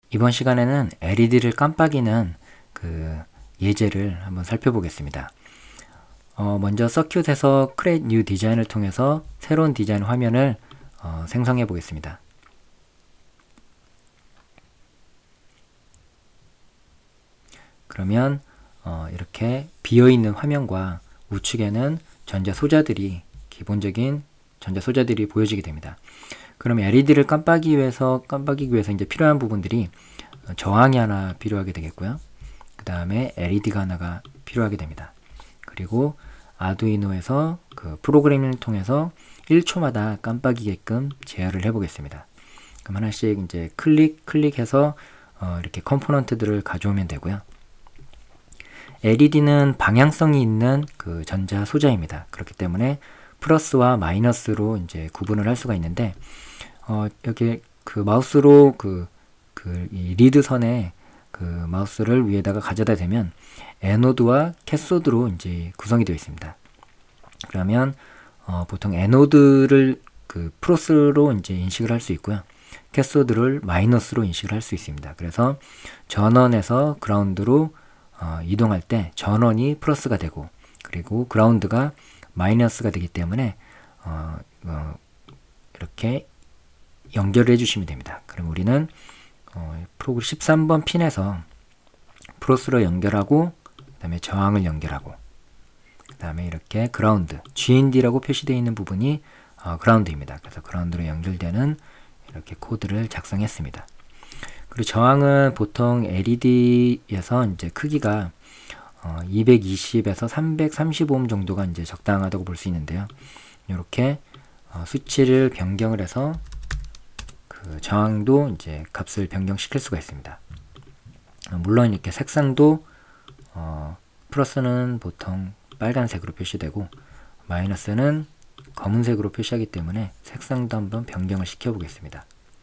이번 시간에는 LED를 깜빡이는 그 예제를 한번 살펴보겠습니다. 먼저 서킷에서 Create New Design을 통해서 새로운 디자인 화면을 생성해 보겠습니다. 그러면 이렇게 비어있는 화면과 우측에는 기본적인 전자 소자들이 보여지게 됩니다. 그럼 LED를 깜빡이기 위해서 이제 필요한 부분들이 저항이 하나 필요하게 되겠고요. 그 다음에 LED가 하나가 필요하게 됩니다. 그리고 아두이노에서 그 프로그래밍을 통해서 1초마다 깜빡이게끔 제어를 해보겠습니다. 그럼 하나씩 이제 클릭해서 이렇게 컴포넌트들을 가져오면 되고요. LED는 방향성이 있는 그 전자 소자입니다. 그렇기 때문에 플러스와 마이너스로 이제 구분을 할 수가 있는데, 여기 그 마우스로 이 리드 선에 그 마우스를 위에다가 가져다 대면 에노드와 캐소드로 이제 구성이 되어 있습니다. 그러면 보통 에노드를 그 플러스로 이제 인식을 할 수 있고요. 캐소드를 마이너스로 인식을 할 수 있습니다. 그래서 전원에서 그라운드로 이동할 때 전원이 플러스가 되고, 그리고 그라운드가 마이너스가 되기 때문에 이렇게 연결을 해주시면 됩니다. 그럼 우리는 프로그램 13번 핀에서 플러스로 연결하고, 그 다음에 저항을 연결하고, 그 다음에 이렇게 그라운드, GND라고 표시되어 있는 부분이 그라운드입니다. 그래서 그라운드로 연결되는 이렇게 코드를 작성했습니다. 그리고 저항은 보통 LED에서 이제 크기가 220에서 330오hm 정도가 이제 적당하다고 볼 수 있는데요. 이렇게 수치를 변경을 해서 그 저항도 이제 값을 변경시킬 수가 있습니다. 물론 이렇게 색상도 플러스는 보통 빨간색으로 표시되고 마이너스는 검은색으로 표시하기 때문에 색상도 한번 변경을 시켜 보겠습니다.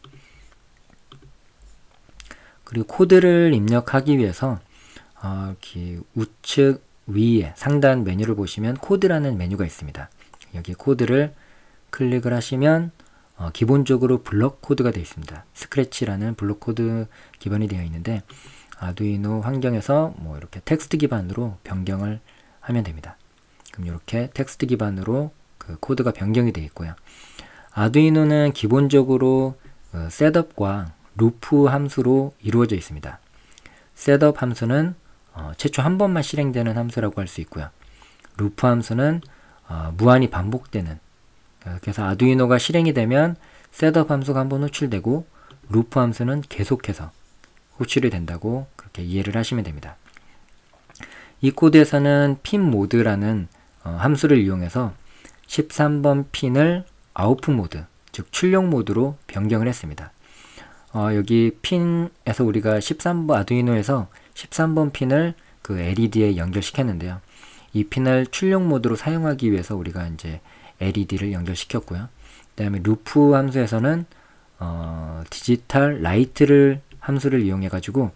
그리고 코드를 입력하기 위해서 이렇게 우측 위에 상단 메뉴를 보시면 코드라는 메뉴가 있습니다. 여기 코드를 클릭을 하시면 기본적으로 블록 코드가 되어 있습니다. 스크래치라는 블록 코드 기반이 되어 있는데, 아두이노 환경에서 뭐 이렇게 텍스트 기반으로 변경을 하면 됩니다. 그럼 이렇게 텍스트 기반으로 그 코드가 변경이 되어 있고요. 아두이노는 기본적으로 셋업과 루프 함수로 이루어져 있습니다. 셋업 함수는 최초 한 번만 실행되는 함수라고 할 수 있고요. 루프 함수는 무한히 반복되는, 그래서 아두이노가 실행이 되면 셋업 함수가 한번 호출되고 루프 함수는 계속해서 호출이 된다고 그렇게 이해를 하시면 됩니다. 이 코드에서는 핀 모드라는 함수를 이용해서 13번 핀을 아웃풋 모드, 즉 출력 모드로 변경을 했습니다. 여기 핀에서 우리가 아두이노에서 13번 핀을 그 LED에 연결시켰는데요. 이 핀을 출력 모드로 사용하기 위해서 우리가 이제 LED를 연결시켰고요. 그 다음에 루프 함수에서는 디지털 라이트를 함수를 이용해 가지고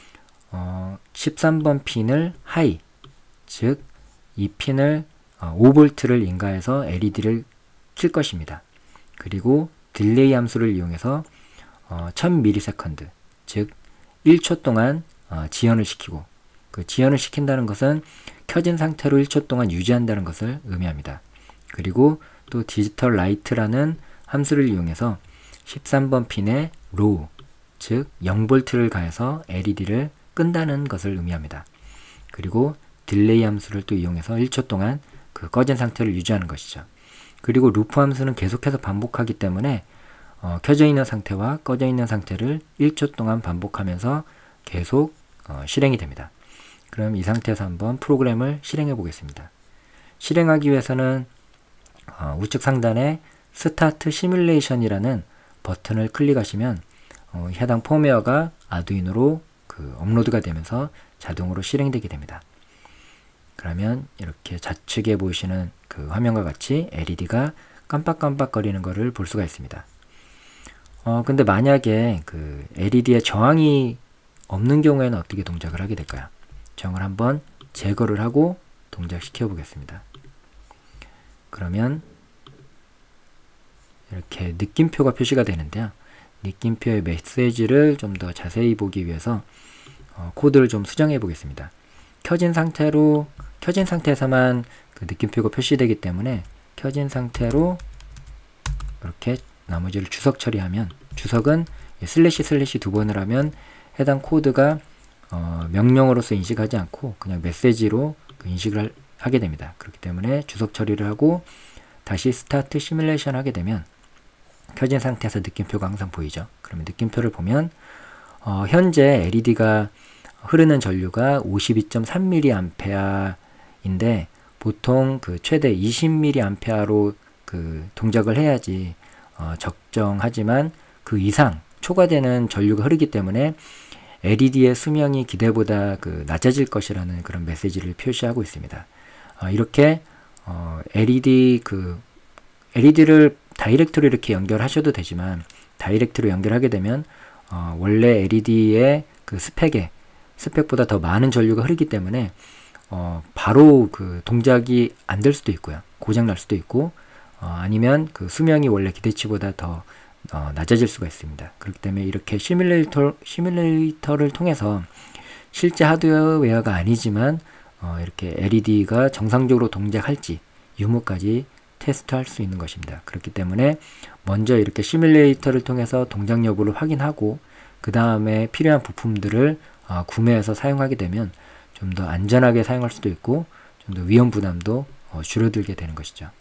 13번 핀을 하이, 즉 이 핀을 5V를 인가해서 LED를 킬 것입니다. 그리고 딜레이 함수를 이용해서 1000ms, 즉 1초 동안 지연을 시키고, 그 지연을 시킨다는 것은 켜진 상태로 1초 동안 유지한다는 것을 의미합니다. 그리고 또 디지털 라이트라는 함수를 이용해서 13번 핀에 로우, 즉 0V를 가해서 LED를 끈다는 것을 의미합니다. 그리고 딜레이 함수를 또 이용해서 1초 동안 그 꺼진 상태를 유지하는 것이죠. 그리고 루프 함수는 계속해서 반복하기 때문에 켜져 있는 상태와 꺼져 있는 상태를 1초 동안 반복하면서 계속 실행이 됩니다. 그럼 이 상태에서 한번 프로그램을 실행해 보겠습니다. 실행하기 위해서는 우측 상단에 스타트 시뮬레이션이라는 버튼을 클릭하시면 해당 펌웨어가 아두이노로 그 업로드가 되면서 자동으로 실행되게 됩니다. 그러면 이렇게 좌측에 보이시는 그 화면과 같이 LED가 깜빡깜빡거리는 것을 볼 수가 있습니다. 근데 만약에 그 LED에 저항이 없는 경우에는 어떻게 동작을 하게 될까요? 저항을 한번 제거를 하고 동작시켜 보겠습니다. 그러면 이렇게 느낌표가 표시가 되는데요. 느낌표의 메시지를 좀 더 자세히 보기 위해서 코드를 좀 수정해 보겠습니다. 켜진 상태에서만 그 느낌표가 표시되기 때문에 켜진 상태로 이렇게 나머지를 주석 처리하면, 주석은 슬래시 두 번을 하면 해당 코드가 명령어로서 인식하지 않고 그냥 메시지로 그 인식을 하게 됩니다. 그렇기 때문에 주석 처리를 하고 다시 스타트 시뮬레이션 하게 되면 켜진 상태에서 느낌표가 항상 보이죠. 그러면 느낌표를 보면 현재 LED가 흐르는 전류가 52.3mA인데 보통 그 최대 20mA로 그 동작을 해야지 적정하지만 그 이상 초과되는 전류가 흐르기 때문에 LED의 수명이 기대보다 그 낮아질 것이라는 그런 메시지를 표시하고 있습니다. 이렇게 LED를 다이렉트로 이렇게 연결하셔도 되지만, 다이렉트로 연결하게 되면 원래 LED의 그 스펙보다 더 많은 전류가 흐르기 때문에 바로 그 동작이 안 될 수도 있고요. 고장 날 수도 있고, 아니면 그 수명이 원래 기대치보다 더 낮아질 수가 있습니다. 그렇기 때문에 이렇게 시뮬레이터를 통해서 실제 하드웨어가 아니지만 이렇게 LED가 정상적으로 동작할지 유무까지 테스트할 수 있는 것입니다. 그렇기 때문에 먼저 이렇게 시뮬레이터를 통해서 동작 여부를 확인하고 그 다음에 필요한 부품들을 구매해서 사용하게 되면 좀 더 안전하게 사용할 수도 있고 좀 더 위험 부담도 줄어들게 되는 것이죠.